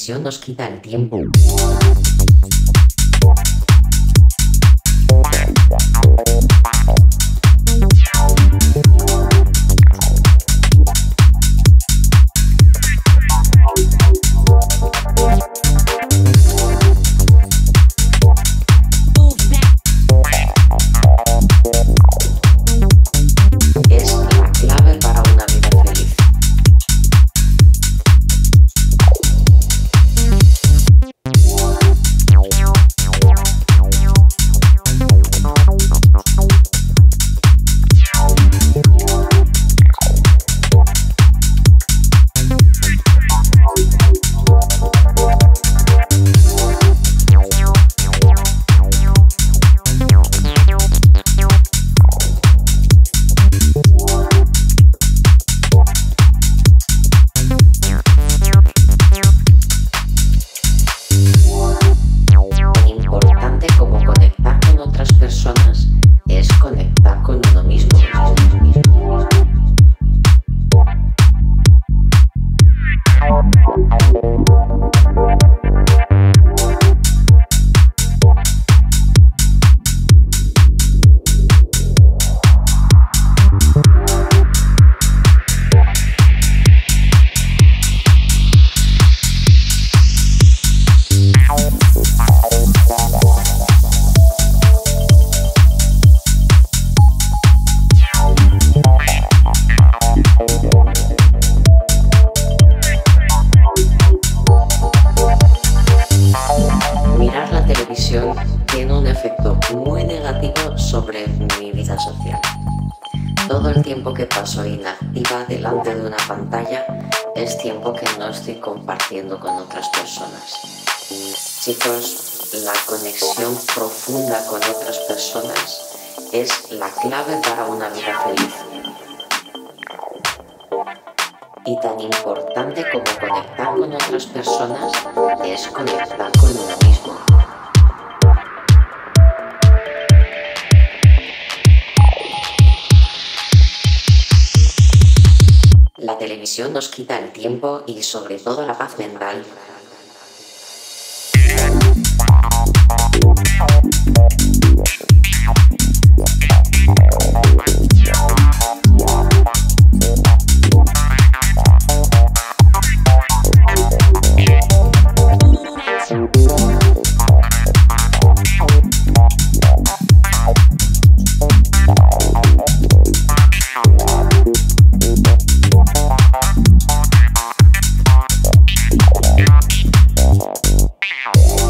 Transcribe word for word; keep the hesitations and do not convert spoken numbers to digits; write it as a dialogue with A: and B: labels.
A: televisión nos quita el tiempo. Tiene un efecto muy negativo sobre mi vida social. Todo el tiempo que paso inactiva delante de una pantalla es tiempo que no estoy compartiendo con otras personas. Chicos, la conexión profunda con otras personas es la clave para una vida feliz. Y tan importante como conectar con otras personas es conectar con uno mismo. La televisión nos quita el tiempo y sobre todo la paz mental.
B: Yeah.